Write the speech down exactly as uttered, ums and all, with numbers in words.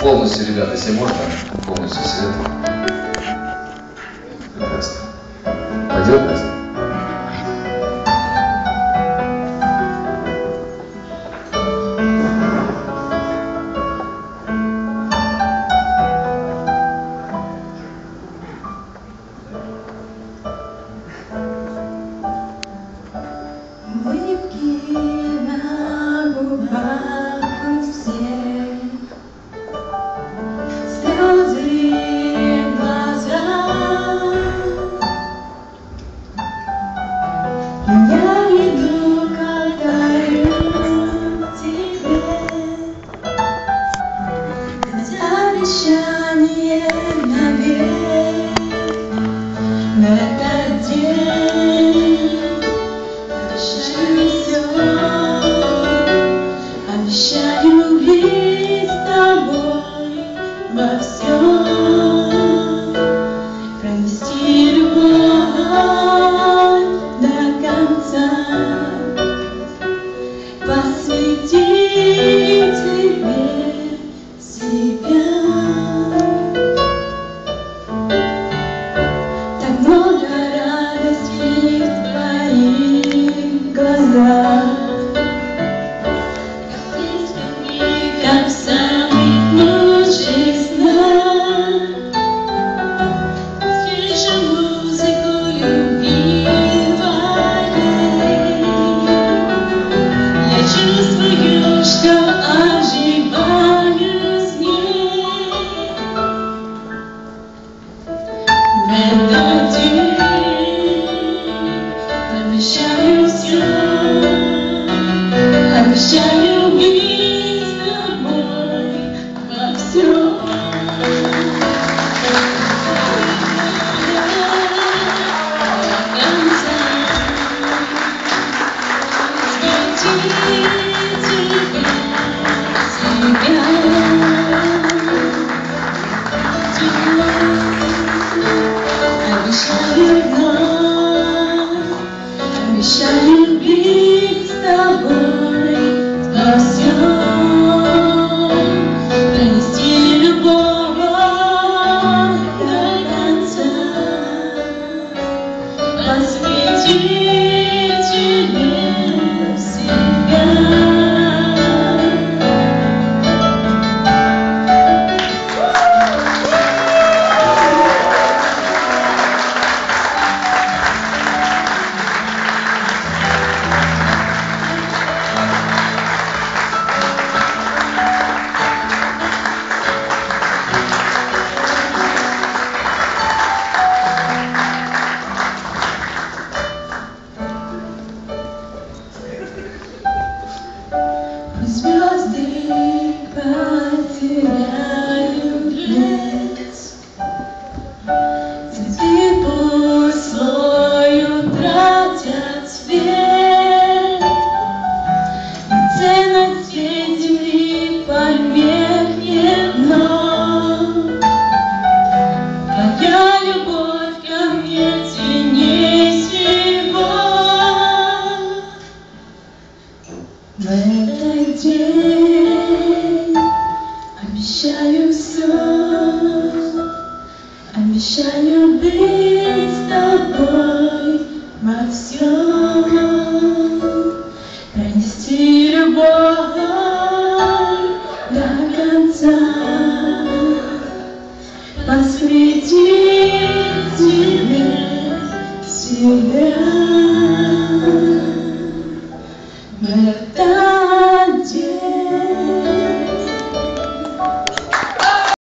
Полностью, ребята, если можно, полностью свет. Прекрасно. Пойдет, Настя? Улыбки на губах у всех, слезы в глазах. Я иду к алтарю тебе, хотя обещание навек на этот день. Обещаю быть с тобой во всем, пронести любовь до конца, посвятить тебе себя. Так много радости в твоих глазах, как в самых лучших снах. Слышу музыку любви твоей, я чувствую, что оживаю с ней. В этот день обещаю все, обещаю быть с тобой во всем. До конца посвятить тебе себя. Обещаю вновь, обещаю быть с тобой во всем, пронести любовь до конца, посвятить тебе себя. Звезды потеряют блеск, цветы пусть свой утратят цвет, и ценность земли померкнет вновь. Твоя любовь ко мне ценней всего. В этот день обещаю все, обещаю быть с тобой во всем, пронести любовь до конца, посвятить тебе себя. В этот день